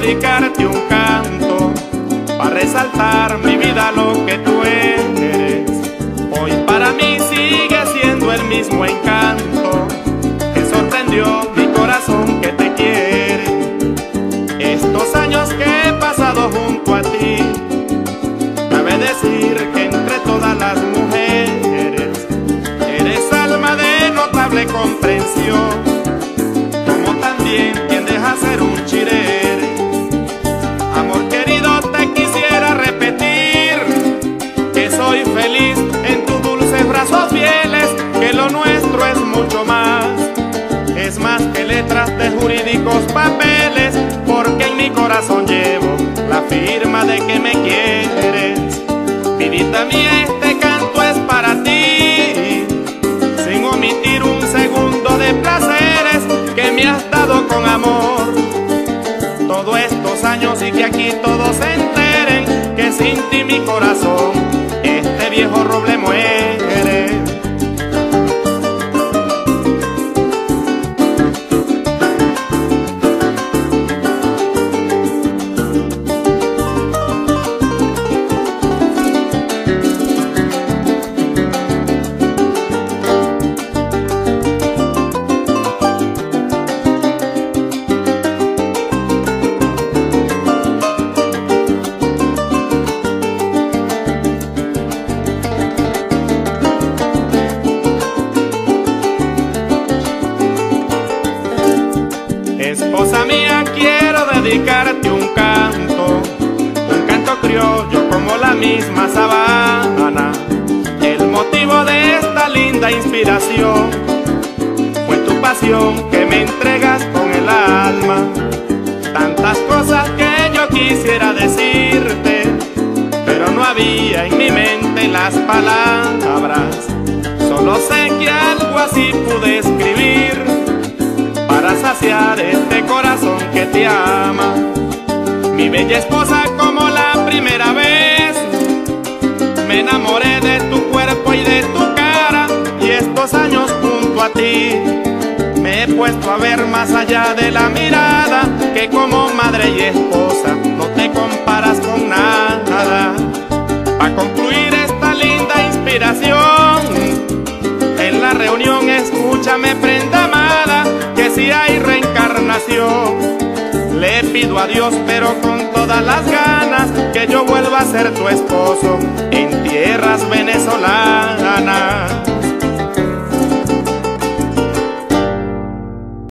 dedicarte un canto para resaltar mi vida lo que tú eres. Hoy para mí sigue siendo el mismo encanto que sorprendió mi corazón que te quiere. Estos años que he pasado junto a ti, cabe decir que entre todas las mujeres eres alma de notable comprensión, como también tiendes a ser un chirere. Amor querido, te quisiera repetir que soy feliz en tus dulces brazos fieles, que lo nuestro es mucho más. Es más que letras de jurídicos papeles, porque en mi corazón llevo la firma de que me quieres. Vidita mía, este canto es para ti, sin omitir un segundo de placeres que me has dado con amor. Todos estos años y que aquí todos se enteren que sin ti mi corazón, este viejo roble muere. Esposa mía, quiero dedicarte un canto criollo como la misma sabana. El motivo de esta linda inspiración fue tu pasión que me entregas con el alma. Tantas cosas que yo quisiera decirte, pero no había en mi mente las palabras. Solo sé que algo así pude escribir para saciar este corazón que te ama. Mi bella esposa, como la primera vez me enamoré de tu cuerpo y de tu cara, y estos años junto a ti me he puesto a ver más allá de la mirada, que como madre y esposa no te comparas con nada. A concluir esta linda inspiración, en la reunión escúchame, prenda amada, que si hay reencarnación, le pido a Dios, pero con todas las ganas, que yo vuelva a ser tu esposo en tierras venezolanas.